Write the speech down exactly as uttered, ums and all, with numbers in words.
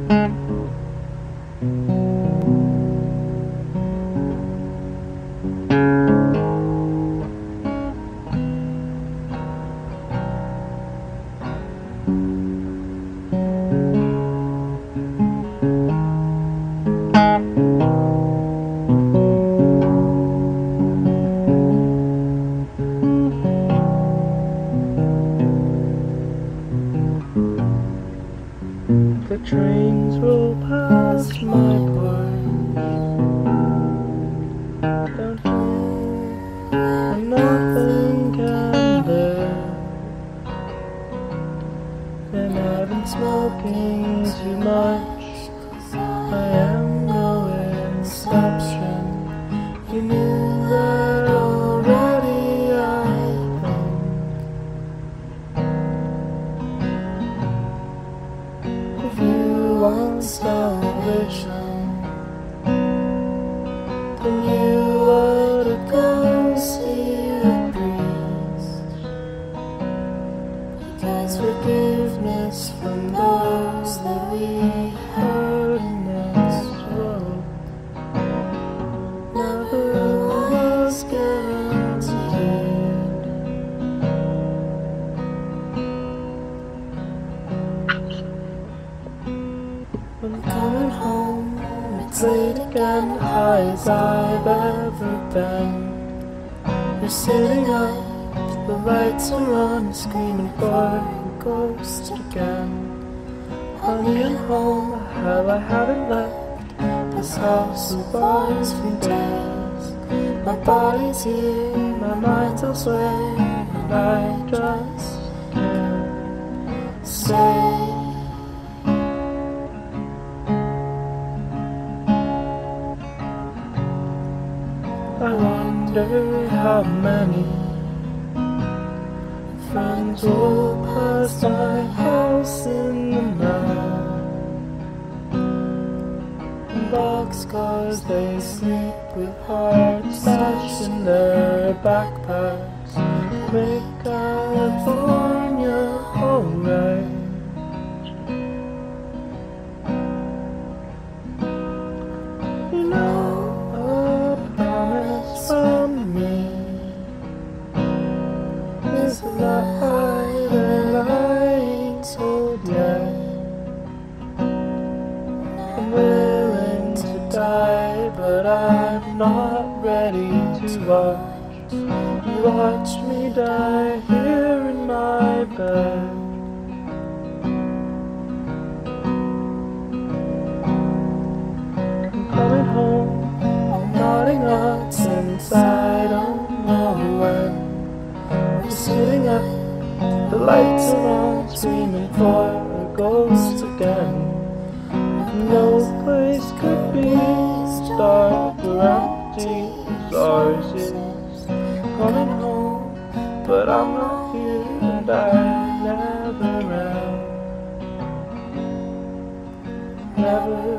The trains roll past my porch. Down here, and nothing can live. And I've been smoking too much. I am no exception. You knew that already, I think. If you want salvation, then you ought to go see a priest. He gets forgiveness from those that we hurt in this world. Never was guaranteed. I'm coming home, it's late again, high as I've ever been. You're sitting up, the lights are on, screaming for a ghost again. Honey, I'm home, hell, I haven't left this house of ours for days. My body's here, my mind's elsewhere, and I just can't stay. I wonder how many friends will pass my house in the night. In boxcars they sleep with hearts smashed in their backpacks. Make California alright. You know, a promise from me is a lie that I ain't told yet. I'm willing to die, but I'm not ready to watch you watch me die here in my bed. I'm coming home, I'm nodding up since I don't know when. I'm sitting up, the lights are on, screaming for a ghost again. No place could be dark or empty as ours is. Coming home, but I'm not here, and I never am. Never